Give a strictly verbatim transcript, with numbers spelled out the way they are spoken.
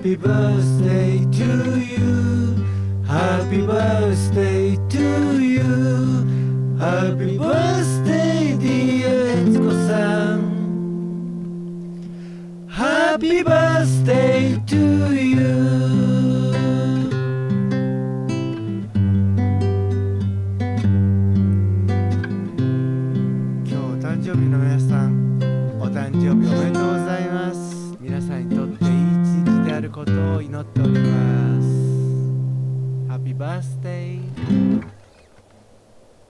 Happy birthday to you. Happy birthday to you. Happy birthday dear 悦子さん。Happy birthday to you. 今日お誕生日の皆さん、お誕生日おめでとうございます。皆さんにとっていい一日であることを祈っております。Happy birthday